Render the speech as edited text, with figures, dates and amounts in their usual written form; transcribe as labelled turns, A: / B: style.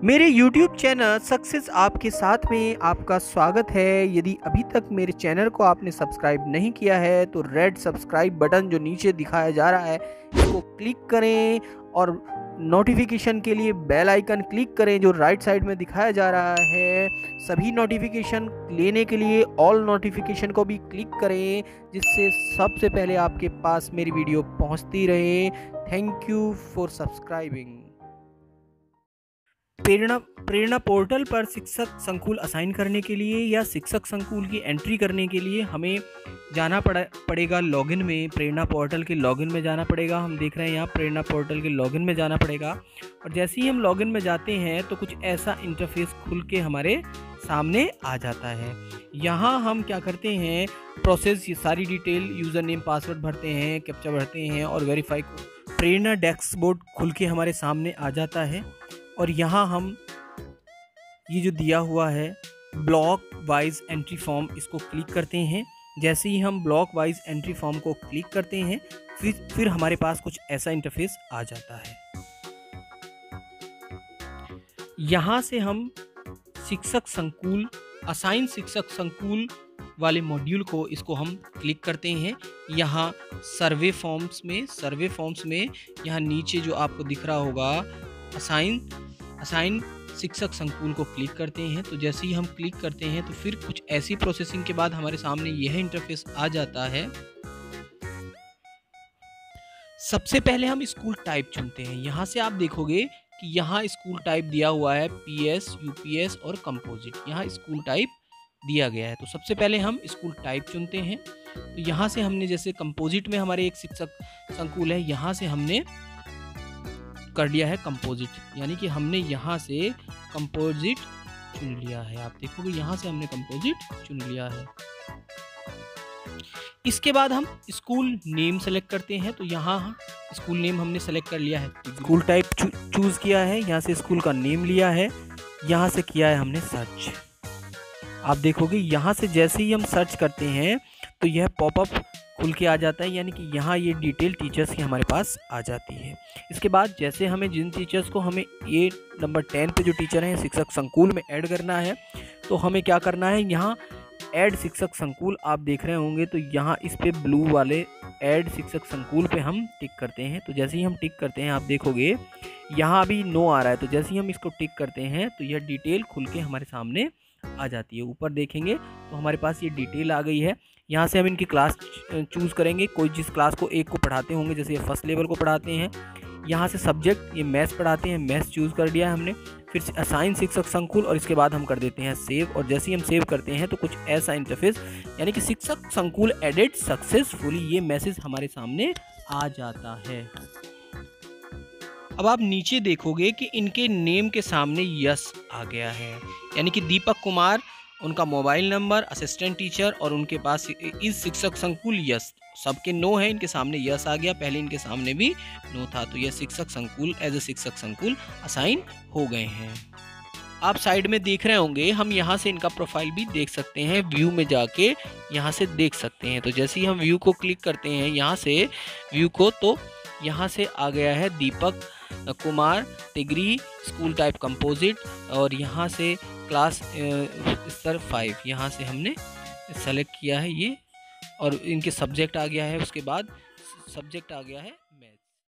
A: मेरे YouTube channel success आपके साथ में आपका स्वागत है। यदि अभी तक मेरे चैनल को आपने सब्सक्राइब नहीं किया है तो रेड सब्सक्राइब बटन जो नीचे दिखाया जा रहा है इसको क्लिक करें और नोटिफिकेशन के लिए बेल आइकन क्लिक करें जो राइट साइड में दिखाया जा रहा है। सभी नोटिफिकेशन लेने के लिए ऑल नोटिफिकेशन को भी क्लिक करें जिससे सबसे पहले आपके पास मेरी वीडियो पहुंचती रहे। Thank you for subscribing. Prerna portal पर शिक्षक संकुल असाइन करने के लिए या शिक्षक संकुल की एंट्री करने के लिए हमें जाना पड़ेगा लॉगिन में। प्रेरणा पोर्टल के लॉगिन में जाना पड़ेगा। हम देख रहे हैं यहाँ प्रेरणा पोर्टल के लॉगिन में जाना पड़ेगा और जैसे ही हम लॉगिन में जाते हैं तो कुछ ऐसा इंटरफेस खुल के हमारे सामने आ जाता है। यहाँ हम क्या करते हैं, प्रोसेस ये सारी डिटेल यूज़र नेम पासवर्ड भरते हैं, कैप्चा भरते हैं और वेरीफाई। प्रेरणा डैशबोर्ड खुल के हमारे सामने आ जाता है और यहाँ हम ये जो दिया हुआ है ब्लॉक वाइज एंट्री फॉर्म इसको क्लिक करते हैं। जैसे ही हम ब्लॉक वाइज एंट्री फॉर्म को क्लिक करते हैं फिर हमारे पास कुछ ऐसा इंटरफेस आ जाता है। यहाँ से हम शिक्षक संकुल असाइन शिक्षक संकुल वाले मॉड्यूल को इसको हम क्लिक करते हैं। यहाँ सर्वे फॉर्म्स में यहाँ नीचे जो आपको दिख रहा होगा असाइन शिक्षक संकुल को क्लिक करते हैं। तो जैसे ही हम क्लिक करते हैं तो फिर कुछ ऐसी प्रोसेसिंग के बाद हमारे सामने यह इंटरफेस आ जाता है। सबसे पहले हम स्कूल टाइप चुनते हैं। यहाँ से आप देखोगे कि यहाँ स्कूल टाइप दिया हुआ है PS, UPS और कंपोजिट। यहाँ स्कूल टाइप दिया गया है। तो सबसे पहले हम स्कूल टाइप चुनते हैं। तो यहाँ से हमने जैसे कंपोजिट में हमारे एक शिक्षक संकुल है, यहाँ से हमने कर लिया है कंपोजिट, यानी कि हमने यहाँ से कंपोजिट चुन लिया है। आप देखोगे यहाँ से हमने कंपोजिट चुन लिया है। इसके बाद हम स्कूल नेम सेलेक्ट करते हैं। तो यहाँ स्कूल नेम हमने सेलेक्ट कर लिया है, स्कूल टाइप चूज किया है, यहाँ से स्कूल का नेम लिया है, यहाँ से किया है हमने सर्च। आप देखोगे यहाँ से जैसे ही हम सर्च करते हैं तो यह पॉपअप खुल के आ जाता है, यानी कि यहाँ ये डिटेल टीचर्स की हमारे पास आ जाती है। इसके बाद जैसे हमें जिन टीचर्स को हमें ये नंबर 10 पे जो टीचर हैं शिक्षक संकुल में ऐड करना है तो हमें क्या करना है, यहाँ ऐड शिक्षक संकुल आप देख रहे होंगे। तो यहाँ इस पे ब्लू वाले ऐड शिक्षक संकुल पे हम टिक करते हैं। तो जैसे ही हम टिक करते हैं आप देखोगे यहाँ अभी नो आ रहा है। तो जैसे ही हम इसको टिक करते हैं तो यह डिटेल खुल के हमारे सामने आ जाती है। ऊपर देखेंगे तो हमारे पास ये डिटेल आ गई है। यहाँ से हम इनकी क्लास चूज़ करेंगे, कोई जिस क्लास को एक को पढ़ाते होंगे, जैसे ये फर्स्ट लेवल को पढ़ाते हैं। यहाँ से सब्जेक्ट ये मैथ्स पढ़ाते हैं, मैथ्स चूज़ कर लिया है हमने। फिर असाइन शिक्षक संकुल और इसके बाद हम कर देते हैं सेव। और जैसे ही हम सेव करते हैं तो कुछ ऐसा इंटरफेस, यानी कि शिक्षक संकुल एडेड सक्सेसफुली, ये मैसेज हमारे सामने आ जाता है। अब आप नीचे देखोगे कि इनके नेम के सामने यस आ गया है, यानी कि दीपक कुमार, उनका मोबाइल नंबर, असिस्टेंट टीचर और उनके पास इस शिक्षक संकुल यस, सबके नो है, इनके सामने यस आ गया। पहले इनके सामने भी नो था। तो यह शिक्षक संकुल एज ए शिक्षक संकुल असाइन हो गए हैं। आप साइड में देख रहे होंगे, हम यहाँ से इनका प्रोफाइल भी देख सकते हैं, व्यू में जाके यहाँ से देख सकते हैं। तो जैसे ही हम व्यू को क्लिक करते हैं यहाँ से व्यू को, तो यहाँ से आ गया है Deepak Kumar Tigri, school type composite और यहाँ से क्लास स्तर 5 यहाँ से हमने सेलेक्ट किया है ये। और इनके सब्जेक्ट आ गया है, उसके बाद सब्जेक्ट आ गया है